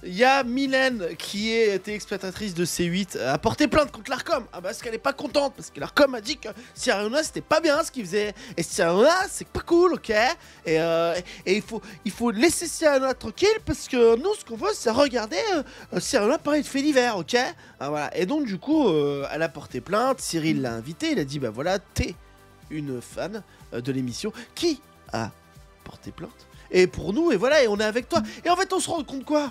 il y a Mylène qui est téléspectatrice de C8 a porté plainte contre l'Arcom parce qu'elle est pas contente, parce que l'Arcom a dit que Sierra Leone c'était pas bien ce qu'il faisait, et Sierra Leone c'est pas cool, ok, et il faut laisser Sierra Leone tranquille, parce que nous ce qu'on veut c'est regarder Sierra Leone parler de faits divers, ok, voilà. Et donc du coup elle a porté plainte, Cyril l'a invité, il a dit bah voilà, t'es une fan de l'émission qui a porté plainte, et pour nous, et voilà, et on est avec toi. Et en fait, on se rend compte quoi?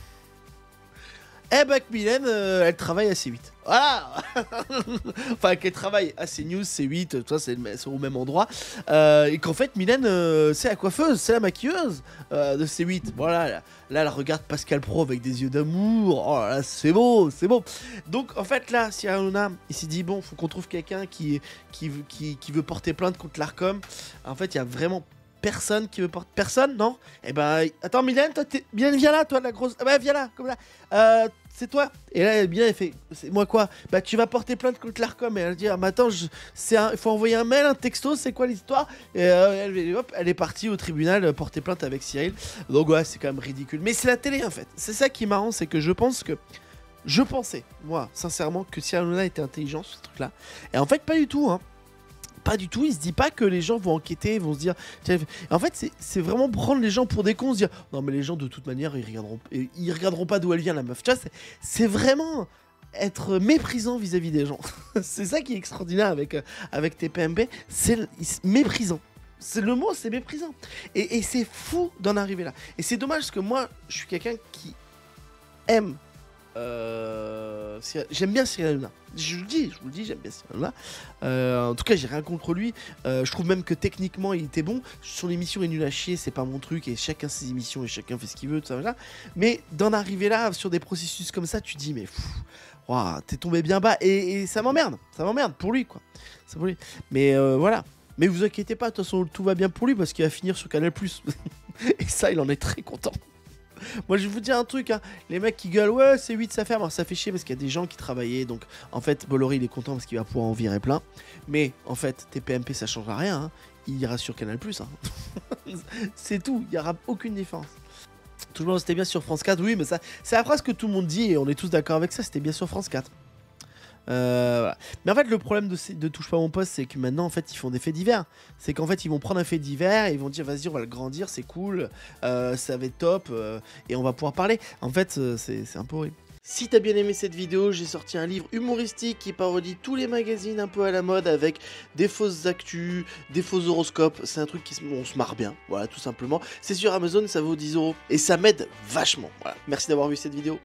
Eh ben que Mylène, elle travaille à C8. Voilà. Enfin, qu'elle travaille à CNews, C8, tout ça, c'est au même endroit. Et qu'en fait, Mylène, c'est la coiffeuse, c'est la maquilleuse de C8. Voilà, là, elle regarde Pascal Pro avec des yeux d'amour. Oh là là, c'est beau, c'est beau. Donc, en fait, là, Sierra Leone, il s'est dit, bon, faut qu'on trouve quelqu'un qui veut porter plainte contre l'Arcom. En fait, il y a vraiment personne qui veut porter... Personne, non? Eh ben, attends, Mylène, toi, Mylène, viens là, toi, la grosse... Ah bah, viens là, comme là. C'est toi. Et là, Mylène, elle fait... C'est moi quoi? Bah, tu vas porter plainte contre l'Arcom. Et elle dit, ah, mais attends, il faut envoyer un mail, un texto, c'est quoi l'histoire? Et hop, elle est partie au tribunal porter plainte avec Cyril. Donc, ouais, c'est quand même ridicule. Mais c'est la télé, en fait. C'est ça qui est marrant, c'est que je pense que... Je pensais, moi, sincèrement, que Sierra Leone était intelligent sur ce truc-là. Et en fait, pas du tout, hein. Pas du tout, il se dit pas que les gens vont enquêter, vont se dire... En fait, c'est vraiment prendre les gens pour des cons, se dire... Non mais les gens de toute manière, ils regarderont pas d'où elle vient la meuf. Tu vois, c'est vraiment être méprisant vis-à-vis des gens. C'est ça qui est extraordinaire avec TPMP, c'est méprisant. C'est le mot, c'est méprisant. Et c'est fou d'en arriver là. Et c'est dommage parce que moi, je suis quelqu'un qui aime... j'aime bien Cyril Hanouna. Je vous le dis, j'aime bien Cyril Hanouna. En tout cas, j'ai rien contre lui. Je trouve même que techniquement, il était bon. Son émission est nulle à chier, c'est pas mon truc. Et chacun ses émissions et chacun fait ce qu'il veut, tout ça, voilà. Mais d'en arriver là, sur des processus comme ça, tu te dis, mais wow, t'es tombé bien bas. Et ça m'emmerde. Ça m'emmerde pour lui, quoi. Ça pour lui. Mais voilà. Mais vous inquiétez pas, de toute façon, tout va bien pour lui parce qu'il va finir sur Canal+. Et ça, il en est très content. Moi je vais vous dire un truc, hein. Les mecs qui gueulent, ouais c'est 8 ça ferme, alors ça fait chier parce qu'il y a des gens qui travaillaient, donc en fait Bolloré il est content parce qu'il va pouvoir en virer plein, mais en fait TPMP ça changera rien, hein. Il ira sur Canal+, hein. C'est tout, il n'y aura aucune différence. Tout le monde c'était bien sur France 4, oui mais ça c'est la phrase que tout le monde dit et on est tous d'accord avec ça, c'était bien sur France 4. Voilà. Mais en fait le problème de Touche pas mon poste c'est que maintenant en fait ils font des faits divers. C'est qu'en fait ils vont prendre un fait divers et ils vont dire vas-y on va le grandir, c'est cool, ça va être top et on va pouvoir parler. En fait c'est un peu horrible. Si t'as bien aimé cette vidéo, j'ai sorti un livre humoristique qui parodie tous les magazines un peu à la mode avec des fausses actus, des faux horoscopes. C'est un truc on se marre bien, voilà tout simplement. C'est sur Amazon, ça vaut 10 € et ça m'aide vachement. Voilà. Merci d'avoir vu cette vidéo.